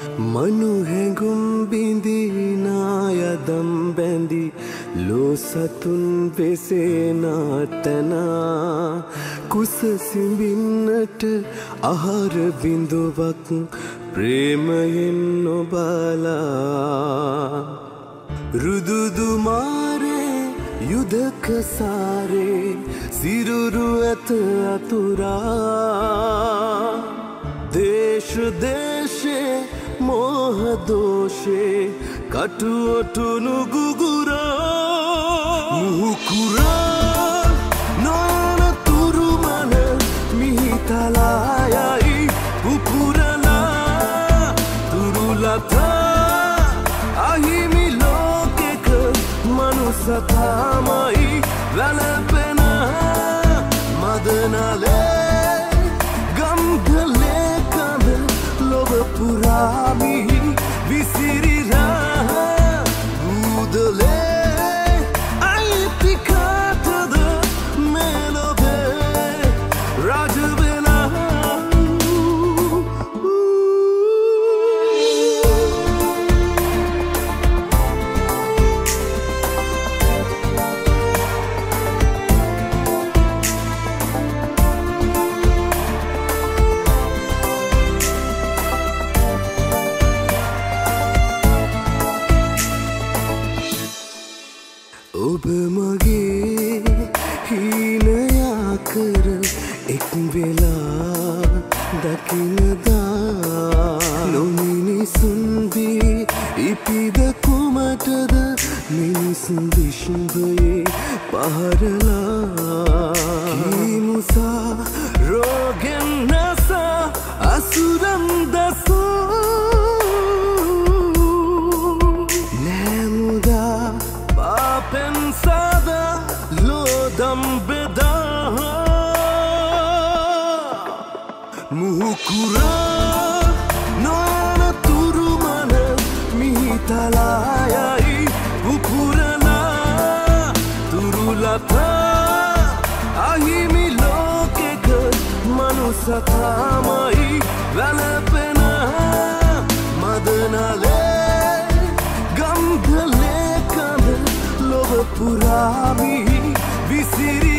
මනු හැඟුම් බිඳීනායදම් බැඳි ලෝ සතුන් වෙසේනාටනා කුස සිඹින්නට ආහාර බිඳුවක් ප්‍රේමයෙන් නොබලා රුදුදු මාරේ යුදක සාරේ සිරුරු ඇත අතුරා දේශ දේශේ मोह दोषे कटुअटुनु गुगुरा मुकुरा नयन तुरुमन मिहितलायයි පුපුරලා තුරුලතා අහිමි ලෝකෙක මනුසතාමයි වැළපෙන මදනලේ ගම්ගලේ කඳ ලොව පුරාමි විසිරිලා බුදලේ අයිතිකාටද මෙලොවේ රජවෙලා ඔබ මගේ හීනයා කර එක් වෙලා දකිනදා නොමිනිසුන්දී ඉපිද කුමටද මිනිසුන් විශ්වයේ පහරලා කීමුසා රෝගෙන් නසා අසුරම් දසෝ නෑමුදා pensada lo dambeda mukura noyana turumana mihitalai upurana turulata ahimi lokeka manusatamai වැළපෙන මදනලේ ගම්ගලේ කඳ ලොව පුරාමි විසිරි